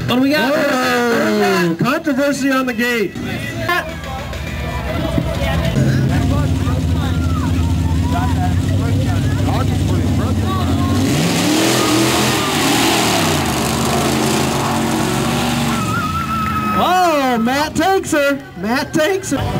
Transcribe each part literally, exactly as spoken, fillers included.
What do we got? Oh, controversy on the gate. Oh, Matt takes her. Matt takes her.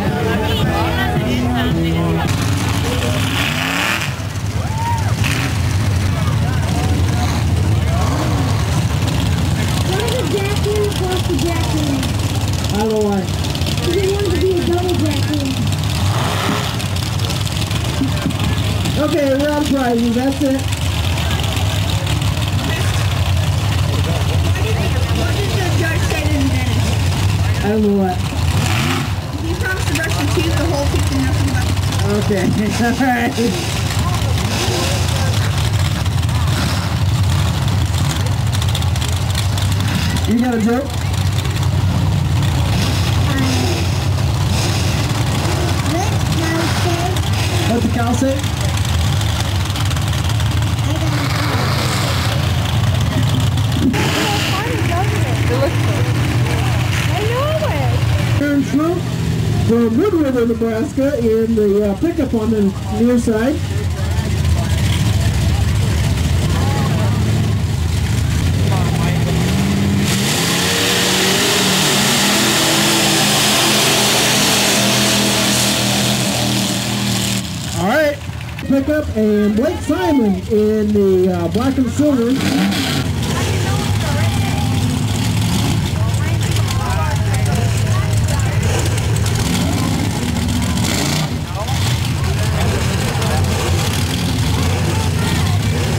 I don't know why. Because they wanted to be a double jack-in. Okay, we're out of prizes. That's it. What did the judge say to Dennis? I don't know what. He promised to brush your teeth the whole teeth and nothing but. Okay, alright. You got a joke? What's the cow say? Aaron Schroep from Wood River, Nebraska, in the uh, pickup on the near side. All right, pickup, and Blake Simon in the uh, black and silver.